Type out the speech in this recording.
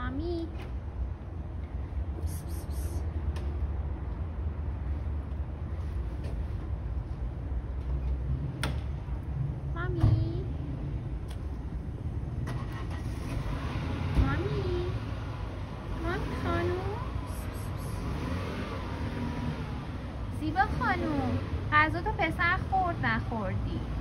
مامی مامی مامی مامی خانوم زیبا خانوم غذا تو پسر خورد نخوردی